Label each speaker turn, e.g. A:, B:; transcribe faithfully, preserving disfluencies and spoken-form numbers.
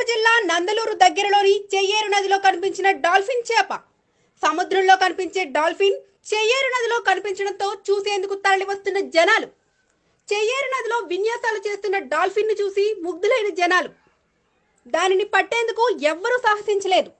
A: జిల్లా నందలూరు దగ్గరలోని చెయ్యేరు నదిలో కనిపించిన డాల్ఫిన్ చేప. సముద్రంలో కనిపించే డాల్ఫిన్ చెయ్యేరు నదిలో కనిపించడంతో చూసేందుకు తరలి వస్తున్న జనాలు. చెయ్యేరు నదిలో విన్యాసాలు చేస్తున్న డాల్ఫిన్ ను చూసి ముగ్ధులైన జనాలు. దానిని పట్టేందుకు ఎవ్వరూ సాహసించలేదు.